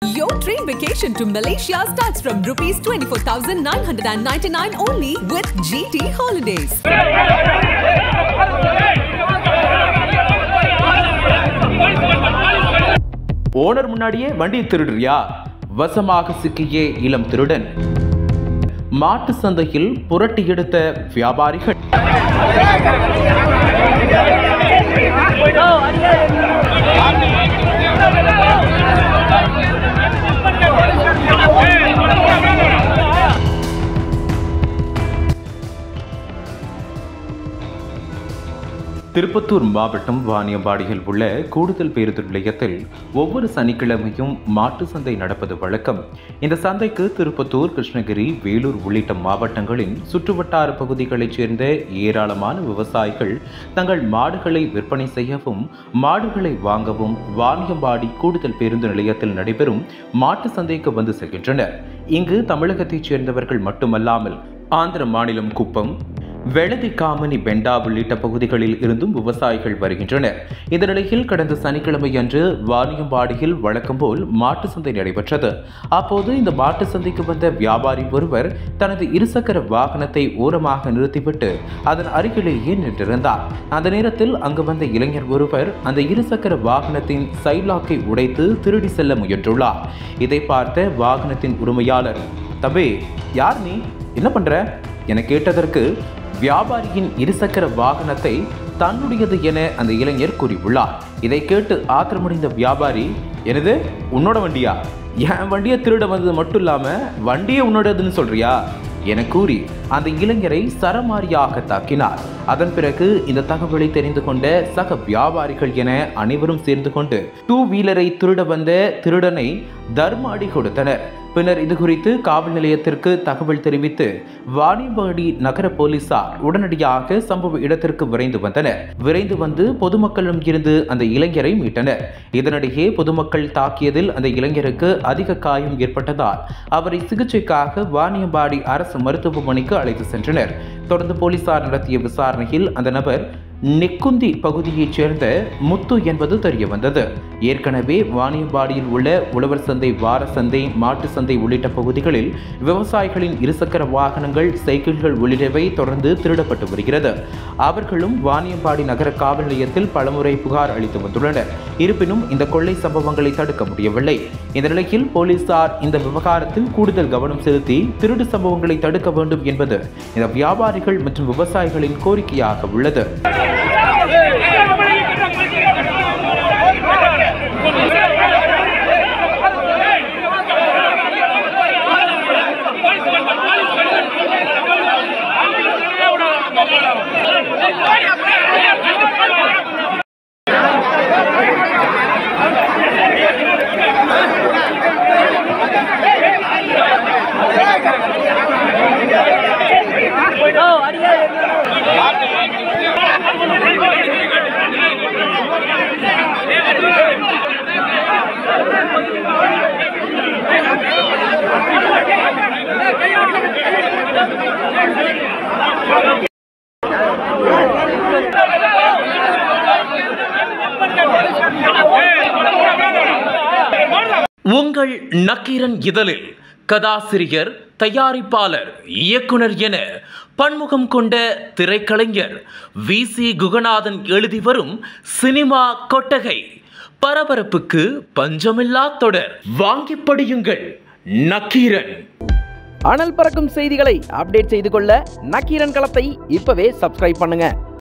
Your train vacation to Malaysia starts from rupees 24,999 only with GT Holidays. Owner முன்னாடியே வண்டி திருடுறியா? வசமாக சிக்கிய இளம் திருடன். மாட்டு சந்தையில் புரட்டி எடுத்த வியாபாரிகள். திருப்பத்தூர் மாவட்டம் வாணியம்பாடியில் உள்ள கூடுதல் பேருந்து நிலையத்தில் ஒவ்வொரு சனிக்கிழமையும் மாட்டு சந்தை நடப்பது வழக்கம். இந்த சந்தைக்கு திருப்பத்தூர், கிருஷ்ணகிரி, வேலூர் உள்ளிட்ட மாவட்டங்களின் சுற்றுவட்டார பகுதிகளைச் சேர்ந்த ஏராளமான விவசாயிகள் தங்கள் மாடுகளை விற்பனை செய்யவும் மாடுகளை வாங்கவும் வாணியம்பாடி கூடுதல் பேருந்து நிலையத்தில் நடைபெறும் மாட்டு சந்தைக்கு வந்து செல்கின்றனர். இங்கு தமிழகத்தைச் சேர்ந்தவர்கள் மட்டுமல்லாமல் ஆந்திர மாநிலம் குப்பம், வெளதிகாமனி, பெண்டா உள்ளிட்ட பகுதிகளில் இருந்தும் விவசாயிகள் வருகின்றனர். இந்த நிலையில் கடந்த சனிக்கிழமை அன்று வாணியம்பாடியில் வழக்கம் போல் மாட்டு சந்தை நடைபெற்றது. அப்போது இந்த மாட்டு சந்தைக்கு வந்த வியாபாரி ஒருவர் தனது இருசக்கர வாகனத்தை ஓரமாக நிறுத்திவிட்டு அதன் அருகிலேயே நின்றிருந்தார். அந்த நேரத்தில் அங்கு வந்த இளைஞர் ஒருவர் அந்த இருசக்கர வாகனத்தின் சைட்லாக்கை உடைத்து திருடி செல்ல முயன்றுள்ளார். இதை பார்த்த வாகனத்தின் உரிமையாளர், "தம்பி, யார் நீ? என்ன பண்ற?" என கேட்டதற்கு வியாபாரியின் இருசக்கர வாகனத்தை தன்னுடையது என அந்த இளைஞர் கூறியுள்ளார். இதை கேட்டு ஆத்திரமடைந்த வியாபாரி, "எனது உன்னோட வண்டியா? என் வண்டியை திருட வந்தது மட்டும் இல்லாம வண்டியை உன்னோடதுன்னு சொல்றியா?" என கூறி அந்த இளைஞரை சரமாரியாக தாக்கினார். அதன் பிறகு இந்த தகவலை தெரிந்து கொண்ட சக வியாபாரிகள் என அனைவரும் சேர்ந்து கொண்டு 2 வீலரை திருட வந்த திருடனை தர்மாடி கொடுத்தனர். பின்னர் இது குறித்து காவல் நிலையத்திற்கு தகவல் தெரிவித்து வாணியம்பாடி நகர போலீசார் உடனடியாக சம்பவ இடத்திற்கு விரைந்து வந்து பொதுமக்களிடம் இருந்து அந்த இளைஞரை மீட்டனர். இதனிடையே பொதுமக்கள் தாக்கியதில் அந்த இளைஞருக்கு அதிக காயம் ஏற்பட்டதால் அவரை சிகிச்சைக்காக வாணியம்பாடி அரசு மருத்துவமனைக்கு அழைத்து சென்றனர். தொடர்ந்து போலீசார் நடத்திய விசாரணையில் அந்த நபர் நெக்குந்தி பகுதியைச் சேர்ந்த முத்து என்பது தெரிய வந்தது. ஏற்கனவே வாணியம்பாடியில் உள்ள உழவர் சந்தை, வார சந்தை, மாட்டு சந்தை உள்ளிட்ட பகுதிகளில் விவசாயிகளின் இருசக்கர வாகனங்கள், சைக்கிள்கள் உள்ளிட்டவை தொடர்ந்து திருடப்பட்டு வருகிறது. அவர்களும் வாணியம்பாடி நகர காவல் நிலையத்தில் பலமுறை புகார் அளித்து வந்துள்ளனர். இருப்பினும் இந்த கொள்ளை சம்பவங்களை தடுக்க முடியவில்லை. இந்த நிலையில் போலீசார் இந்த விவகாரத்தில் கூடுதல் கவனம் செலுத்தி திருடு சம்பவங்களை தடுக்க வேண்டும் என்பது இந்த வியாபாரிகள் மற்றும் விவசாயிகளின் கோரிக்கையாக உள்ளது. உங்கள் நக்கீரன் இதழில் கதாசிரியர், தயாரிப்பாளர், இயக்குனர் என பன்முகம் கொண்ட திரைக்கலைஞர் VC குகநாதன் எழுதி வரும் சினிமா கொட்டகை பரபரப்புக்கு பஞ்சமில்லா தொடர். வாங்கி படியுங்கள் நக்கீரன். அனல் பறக்கும் செய்திகளை அப்டேட் செய்து கொள்ள நக்கீரன் களத்தை இப்பவே சப்ஸ்கிரைப் பண்ணுங்க.